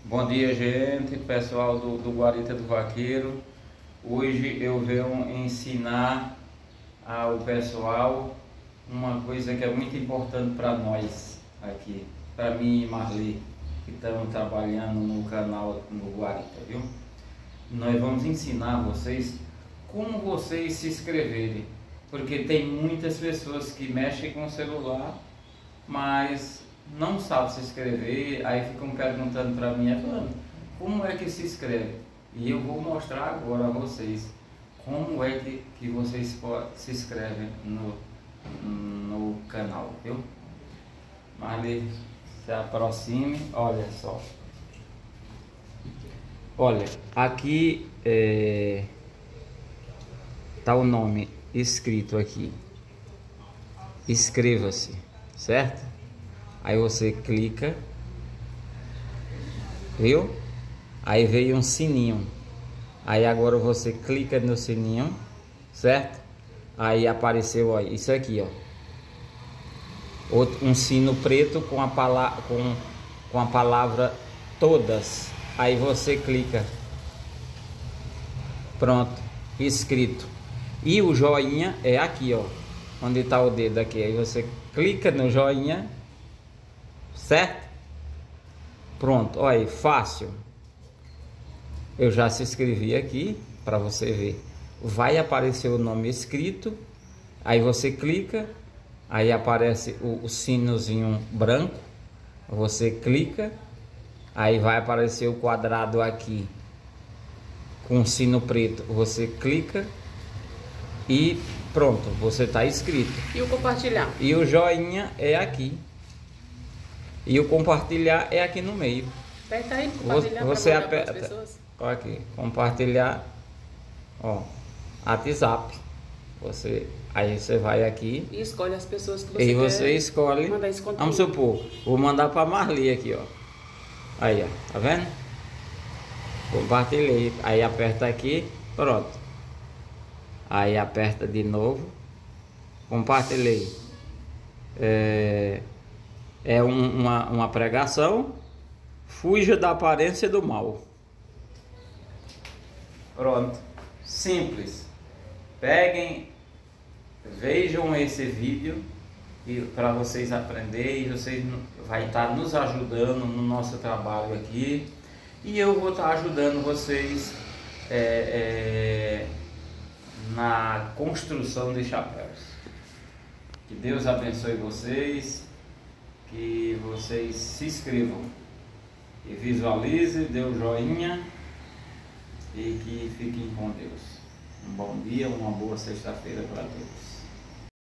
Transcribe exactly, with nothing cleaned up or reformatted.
Bom dia, gente, pessoal do, do Guarita do Vaqueiro. Hoje eu venho ensinar ao pessoal uma coisa que é muito importante para nós aqui, para mim e Marli, que estamos trabalhando no canal no Guarita, viu? Nós vamos ensinar vocês como vocês se inscreverem, porque tem muitas pessoas que mexem com o celular, mas não sabem se inscrever, aí ficam perguntando para mim, falando, como é que se inscreve? E eu vou mostrar agora a vocês como é que, que vocês se inscrevem no, no canal, viu? Marli, se aproxime, olha só. Olha, aqui é, tá o nome escrito aqui. Inscreva-se, certo? Aí você clica, viu? Aí veio um sininho. Aí agora você clica no sininho, certo? Aí apareceu, ó, isso aqui, ó. Outro, um sino preto com a palavra com, com a palavra todas. Aí você clica. Pronto, inscrito. E o joinha é aqui, ó. Onde está o dedo aqui. Aí você clica no joinha. Certo? Pronto, olha aí, fácil. Eu já se inscrevi aqui para você ver. Vai aparecer o nome escrito. Aí você clica. Aí aparece o, o sinozinho branco. Você clica. Aí vai aparecer o quadrado aqui com o sino preto. Você clica. E pronto, você está inscrito. E o compartilhar? E o joinha é aqui. E o compartilhar é aqui no meio. Aperta aí, compartilhar. Você aperta. Olha aqui, compartilhar. Ó, WhatsApp. Você, aí você vai aqui. E escolhe as pessoas que você e quer. E você escolhe. Mandar esse conteúdo. Vamos supor, vou mandar para Marli aqui, ó. Aí, ó, tá vendo? Compartilhei. Aí aperta aqui, pronto. Aí aperta de novo. Compartilhei. É. É um, uma, uma pregação. Fuja da aparência do mal. Pronto. Simples. Peguem, vejam esse vídeo e para vocês aprenderem. Vocês vai estar nos ajudando no nosso trabalho aqui. E eu vou estar ajudando vocês é, é, na construção de chapéus. Que Deus abençoe vocês. Que vocês se inscrevam e visualize, dê o joinha e que fiquem com Deus. Um bom dia, uma boa sexta-feira para todos.